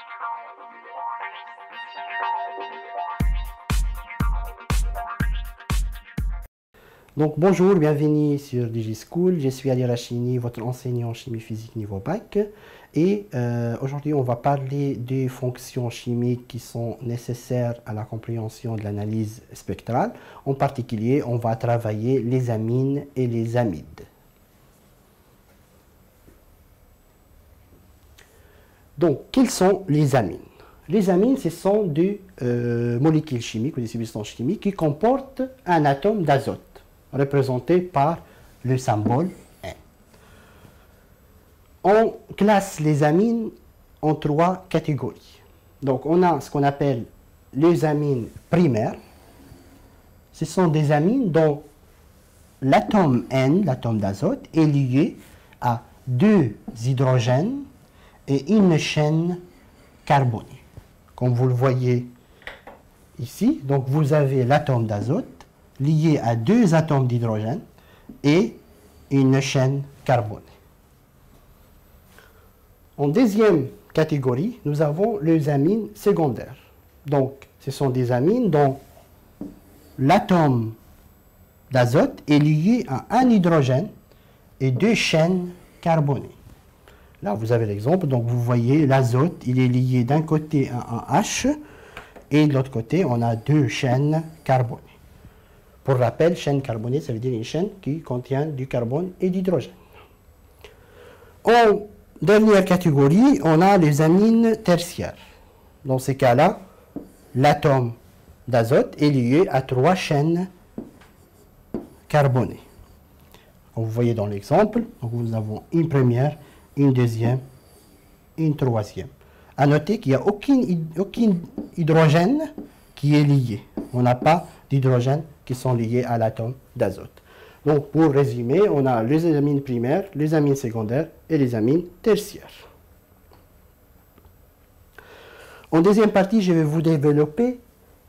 Donc bonjour, bienvenue sur DigiSchool, je suis Ali Rachini, votre enseignant en chimie physique niveau bac. Et aujourd'hui on va parler des fonctions chimiques qui sont nécessaires à la compréhension de l'analyse spectrale. En particulier, on va travailler les amines et les amides. Donc, quelles sont les amines? Les amines, ce sont des molécules chimiques ou des substances chimiques qui comportent un atome d'azote, représenté par le symbole N. On classe les amines en trois catégories. Donc, on a ce qu'on appelle les amines primaires. Ce sont des amines dont l'atome N, l'atome d'azote, est lié à deux hydrogènes et une chaîne carbonée. Comme vous le voyez ici, donc vous avez l'atome d'azote lié à deux atomes d'hydrogène et une chaîne carbonée. En deuxième catégorie, nous avons les amines secondaires. Donc, ce sont des amines dont l'atome d'azote est lié à un hydrogène et deux chaînes carbonées. Là, vous avez l'exemple. Donc, vous voyez, l'azote, il est lié d'un côté à un H et de l'autre côté, on a deux chaînes carbonées. Pour rappel, chaîne carbonée, ça veut dire une chaîne qui contient du carbone et d'hydrogène. En dernière catégorie, on a les amines tertiaires. Dans ces cas-là, l'atome d'azote est lié à trois chaînes carbonées. Comme vous voyez dans l'exemple, nous avons une première, une deuxième, une troisième. À noter qu'il n'y a aucun hydrogène qui est lié. On n'a pas d'hydrogène qui sont liés à l'atome d'azote. Donc, pour résumer, on a les amines primaires, les amines secondaires et les amines tertiaires. En deuxième partie, je vais vous développer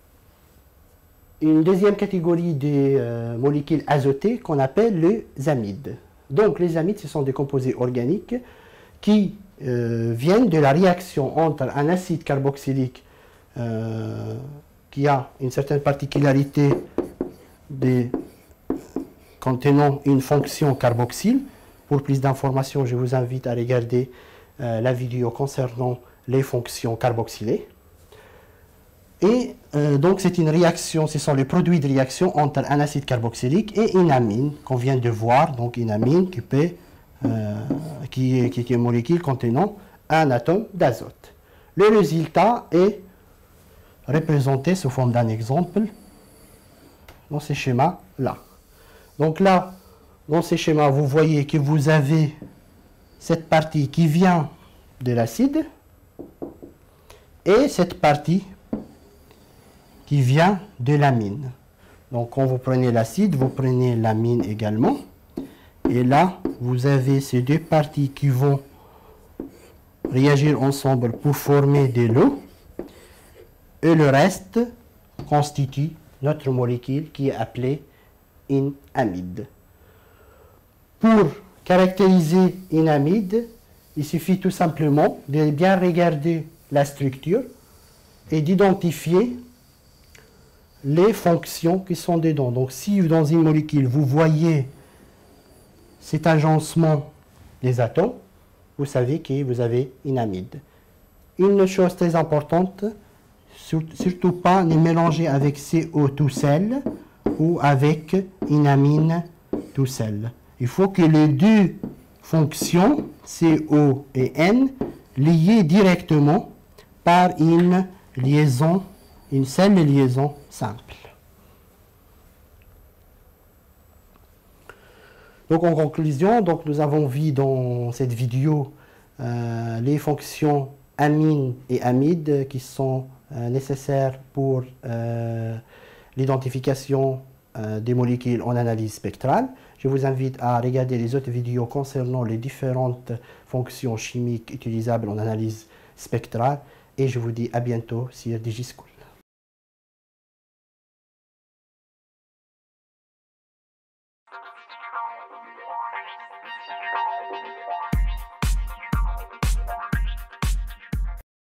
une deuxième catégorie des molécules azotées qu'on appelle les amides. Donc, les amides, ce sont des composés organiques qui viennent de la réaction entre un acide carboxylique qui a une certaine particularité contenant une fonction carboxyle. Pour plus d'informations, je vous invite à regarder la vidéo concernant les fonctions carboxylées. Et donc c'est une réaction, ce sont les produits de réaction entre un acide carboxylique et une amine qu'on vient de voir, donc une amine qui est une molécule contenant un atome d'azote. Le résultat est représenté sous forme d'un exemple dans ce schéma-là. Donc là, dans ce schéma, vous voyez que vous avez cette partie qui vient de l'acide et cette partie qui vient de l'amine. Donc quand vous prenez l'acide, vous prenez l'amine également. Et là, vous avez ces deux parties qui vont réagir ensemble pour former de l'eau. Et le reste constitue notre molécule qui est appelée une amide. Pour caractériser une amide, il suffit tout simplement de bien regarder la structure et d'identifier les fonctions qui sont dedans. Donc si dans une molécule, vous voyez cet agencement des atomes, vous savez que vous avez une amide. Une chose très importante, surtout pas les mélanger avec CO tout seul ou avec une amine tout seul. Il faut que les deux fonctions, CO et N, liées directement par une liaison, une seule liaison simple. Donc en conclusion, donc nous avons vu dans cette vidéo les fonctions amines et amides qui sont nécessaires pour l'identification des molécules en analyse spectrale. Je vous invite à regarder les autres vidéos concernant les différentes fonctions chimiques utilisables en analyse spectrale et je vous dis à bientôt sur DigiSchool.